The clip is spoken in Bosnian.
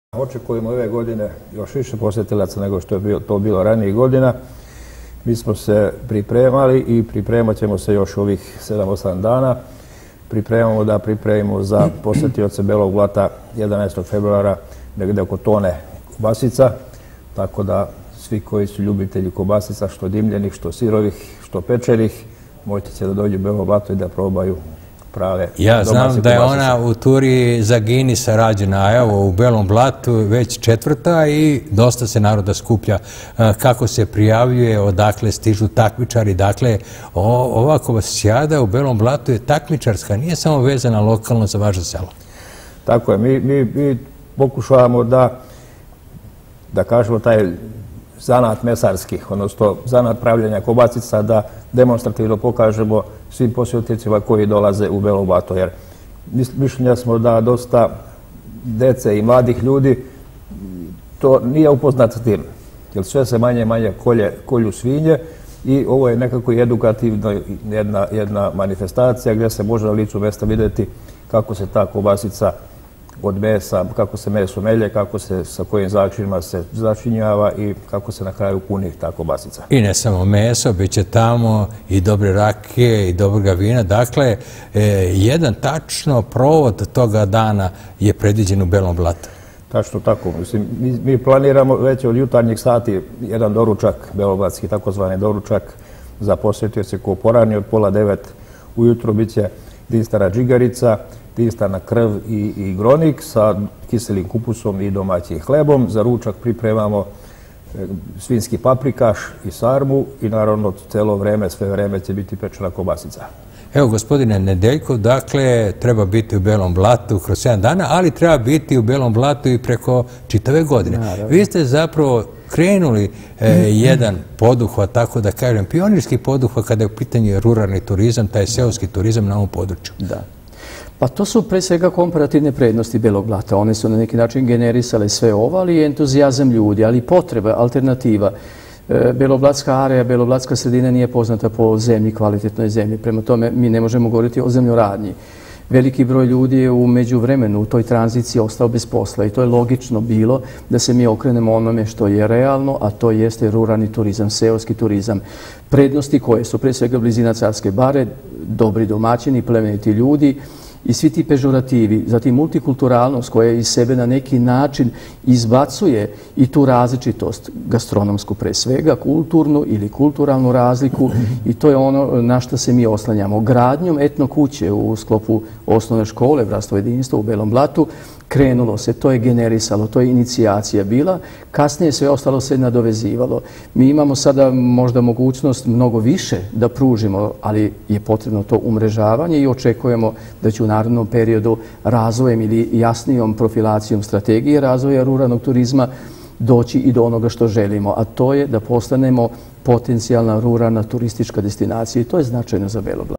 Očekujemo ove godine još više posjetilaca nego što je to bilo ranijih godina. Mi smo se pripremali i pripremat ćemo se još ovih 7-8 dana. Pripremimo za posjetioce Belog Blata 11. februara negdje oko tone kobasica. Tako da svi koji su ljubitelji kobasica, što dimljenih, što sirovih, što pečenih, možete će da dođu u Belo Blato i da probaju prave. Ja znam da je ona u turi za Guinnessa rađena, evo u Belom Blatu već 4. i dosta se naroda skuplja. Kako se prijavljuje, odakle stižu takmičari, dakle ova kobasijada u Belom Blatu je takmičarska, nije samo vezana lokalno za vaše selo. Tako je, mi pokušavamo da kažemo taj zanat mesarski, odnosno zanat pravljenja kobasica, da demonstrativno pokažemo svim posjetiteljima koji dolaze u Belo Blato, jer mišljenja smo da dosta dece i mladih ljudi to nije upoznat s tim, jer sve se manje i manje kolju svinje i ovo je nekako edukativno jedna manifestacija gdje se može na licu mjesta vidjeti kako se ta kobasica od mesa, kako se meso melje, kako se sa kojim začinima se začinjava i kako se na kraju puni ta kobasica. I ne samo meso, bit će tamo i dobre rakije i dobroga vina. Dakle, jedan tačno provod toga dana je predviđen u Belom Blatu. Tačno tako. Mi planiramo već od jutarnjih sati jedan doručak, beloblatski takozvani doručak za posjetioce ko porani od 8:30 ujutro bit će dinstara džigarica, dinstana krv i gronik sa kiselim kupusom i domaćim hlebom. Za ručak pripremamo svinjski paprikaš i sarmu i naravno celo vreme, sve vreme će biti pečena kobasica. Evo, gospodine Nedeljkov, dakle, treba biti u Belom Blatu kroz 7 dana, ali treba biti u Belom Blatu i preko čitave godine. Vi ste zapravo krenuli jedan poduhvat, tako da kažem, pionirski poduhvat kada je u pitanju ruralni turizam, taj seoski turizam na ovom području. Da. Pa to su pre svega komparativne prednosti Belog Blata. One su na neki način generisale sve ovo, ali i entuzijazam ljudi, ali i potreba, alternativa. Beloblatska area, beloblatska sredina nije poznata po zemlji, kvalitetnoj zemlji. Prema tome mi ne možemo govoriti o zemljoradnji. Veliki broj ljudi je u međuvremenu u toj tranziciji ostao bez posla i to je logično bilo da se mi okrenemo onome što je realno, a to jeste ruralni turizam, seoski turizam. Prednosti koje su pre svega blizina Carske bare, dobri domaćini, plemeniti ljudi, i svi ti pežorativi, zatim multikulturalnost koja iz sebe na neki način izbacuje i tu različitost gastronomsku pre svega, kulturnu ili kulturalnu razliku, i to je ono na što se mi oslanjamo. Gradnjom etno kuće u sklopu osnovne škole Bratstvo jedinstvo u Belom Blatu krenulo se, to je generisalo, to je inicijacija bila, kasnije sve ostalo se nadovezivalo. Mi imamo sada možda mogućnost mnogo više da pružimo, ali je potrebno to umrežavanje i očekujemo da će u narednom periodu razvojem ili jasnijom profilacijom strategije razvoja ruralnog turizma doći i do onoga što želimo, a to je da postanemo potencijalna ruralna turistička destinacija i to je značajno za Belo Blato.